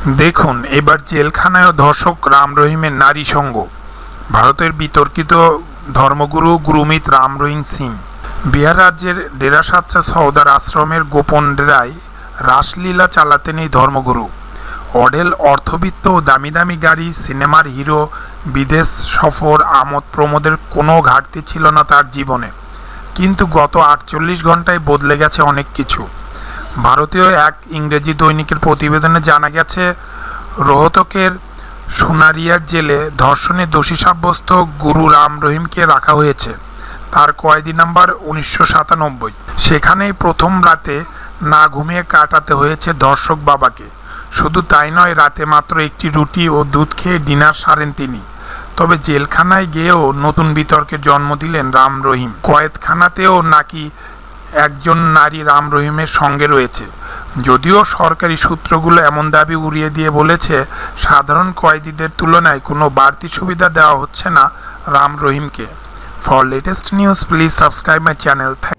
দেখুন এবার জেলখানায় ধর্ষক রাম রহিমের নারী সঙ্গ। ভারতের বিতর্কিত ধর্মগুরু গুরমিত রাম রহিম সিং বিহার রাজ্যের ডেরাসাচ্চা সওদার আশ্রমের গোপন ডেরায় রাসলীলা চালাতেন এই ধর্মগুরু। অঢেল অর্থবিত্ত ও দামি দামি গাড়ি, সিনেমার হিরো, বিদেশ সফর, আমোদ প্রমোদের কোনো ঘাটতি ছিল না তার জীবনে। কিন্তু গত 48 ঘন্টায় বদলে গেছে অনেক কিছু। ভারতীয় এক ইংরেজি দৈনিকের প্রতিবেদনে জানা গেছে, রোহতকের সোনারিয়ার জেলে ধর্ষণে দোষী সাব্যস্ত গুরু রাম রহিমকে রাখা হয়েছে। তার কয়েদি নাম্বার 1997। সেখানেই প্রথম রাতে না ঘুমিয়ে কাটাতে হয়েছে ধর্ষক বাবাকে। শুধু তাই নয়, রাতে মাত্র একটি রুটি ও দুধ খেয়ে ডিনার সারেন তিনি। তবে জেলখানায় গিয়েও নতুন বিতর্কের জন্ম দিলেন রাম রহিম। কয়েদখানাতেও নাকি একজন নারী রাম রহিমের সঙ্গে রয়েছে। যদিও সরকারি সূত্রগুলো এমন দাবি উড়িয়ে দিয়ে বলেছে, সাধারণ কয়েদিদের তুলনায় কোনো বাড়তি সুবিধা দেওয়া হচ্ছে না রাম রহিমকে। For latest news please subscribe my channel.